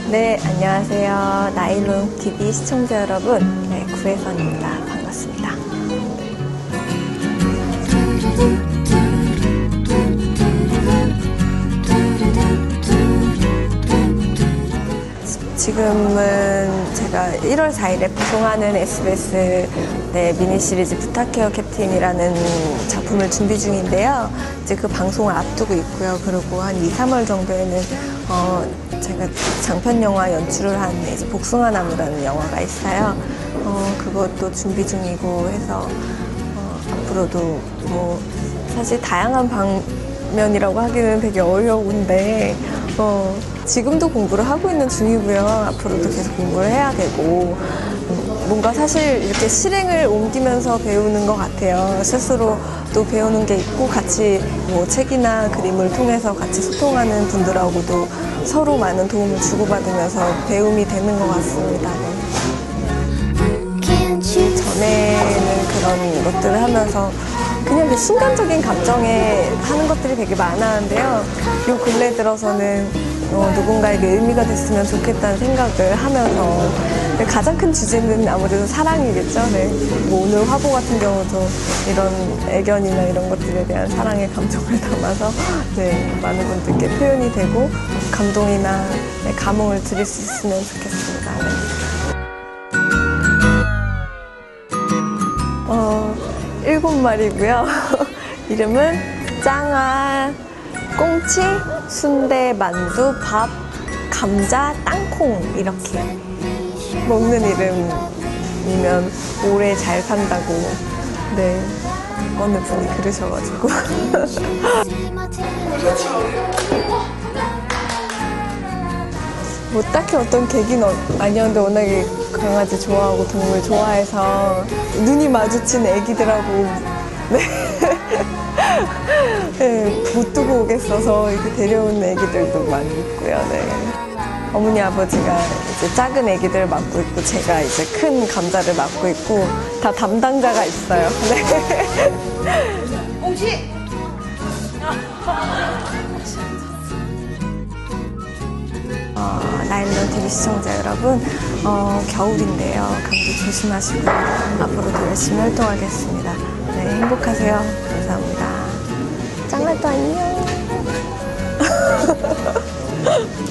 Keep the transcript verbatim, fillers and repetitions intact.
네, 안녕하세요. 나일론 티비 시청자 여러분. 네, 구혜선입니다. 반갑습니다. 지금은 제가 일월 사일에 방송하는 에스비에스 네, 미니 시리즈 부탁해요 캡틴이라는 작품을 준비 중인데요. 이제 그 방송을 앞두고 있고요. 그리고 한 이, 삼월 정도에는 어, 제가 장편 영화 연출을 한 이제 복숭아나무라는 영화가 있어요. 어, 그것도 준비 중이고 해서 어, 앞으로도 뭐 사실 다양한 방면이라고 하기는 되게 어려운데 어, 지금도 공부를 하고 있는 중이고요. 앞으로도 계속 공부를 해야 되고 뭔가 사실 이렇게 실행을 옮기면서 배우는 것 같아요. 스스로 또 배우는 게 있고 같이 뭐 책이나 그림을 통해서 같이 소통하는 분들하고도 서로 많은 도움을 주고받으면서 배움이 되는 것 같습니다. 네. 전에는 그런 것들을 하면서 그냥 그 순간적인 감정에 하는 것들이 되게 많았는데요. 요 근래 들어서는 어, 누군가에게 의미가 됐으면 좋겠다는 생각을 하면서 가장 큰 주제는 아무래도 사랑이겠죠. 네. 뭐 오늘 화보 같은 경우도 이런 애견이나 이런 것들에 대한 사랑의 감정을 담아서 네, 많은 분들께 표현이 되고 감동이나 네, 감흥을 드릴 수 있으면 좋겠습니다. 네. 어, 일곱 마리고요. 이름은 짱아, 꽁치, 순대, 만두, 밥, 감자, 땅콩 이렇게 먹는 이름이면 오래 잘 산다고 네 어느 분이 그러셔가지고 뭐 딱히 어떤 계기는 아니었는데 워낙에 강아지 좋아하고 동물 좋아해서 눈이 마주친 애기들하고 네. 네, 못 두고 오겠어서 이렇게 데려온 애기들도 많이 있고요. 네. 어머니 아버지가 이제 작은 애기들 맡고 있고 제가 이제 큰 감자를 맡고 있고 다 담당자가 있어요. 네. 꽁치! 어, 나일론 티비 시청자 여러분, 어, 겨울인데요. 감기 조심하시고 앞으로도 열심히 활동하겠습니다. 네, 행복하세요. 감사합니다. 짱아도 안녕.